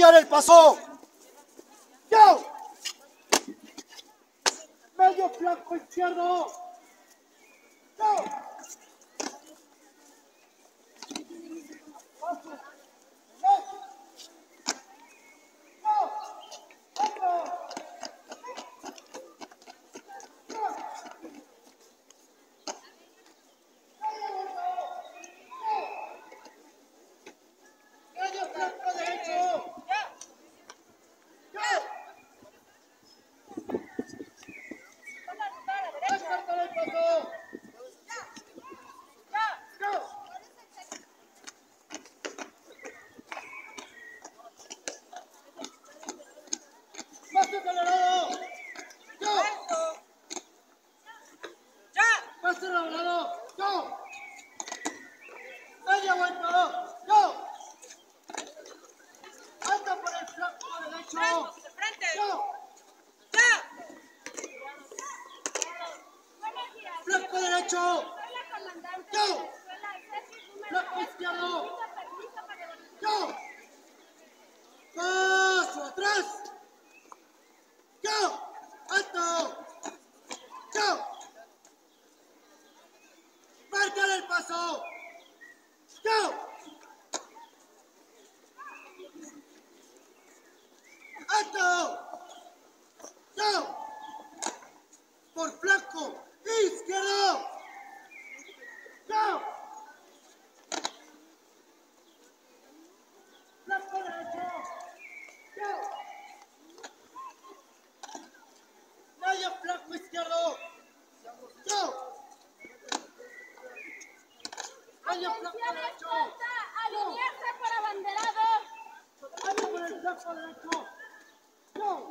cambiar el paso. ¡Go! Medio flanco izquierdo. ¡Go! Paso. Flanco derecho. Go. Flanco izquierdo. Go. Paso atrás. Go. Alto. Go. Marca el paso. Go. Alto. Go. Por flanco izquierdo. Go. Flanco derecho. Go. Medio flanco izquierdo. Go. Medio flanco derecho. Alinearse por abanderado. Medio por el flanco derecho. Go.